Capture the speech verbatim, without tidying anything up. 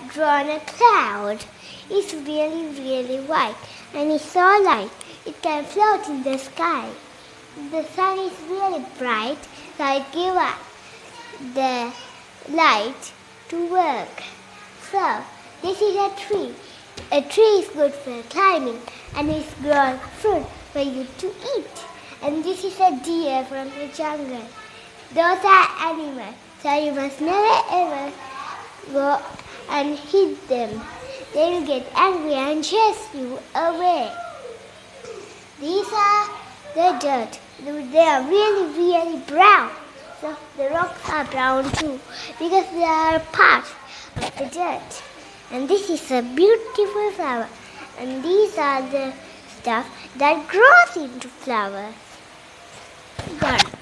drawn a cloud. It's really, really white, and it's so light it can float in the sky. The sun is really bright, so it gives us the light to work. So, this is a tree. A tree is good for climbing, and it's grown fruit for you to eat. And this is a deer from the jungle. Those are animals, so you must never ever go and hit them. They will get angry and chase you away. These are the dirt. They are really, really brown. So the rocks are brown too, because they are part of the dirt. And this is a beautiful flower. And these are the stuff that grows into flowers. Done.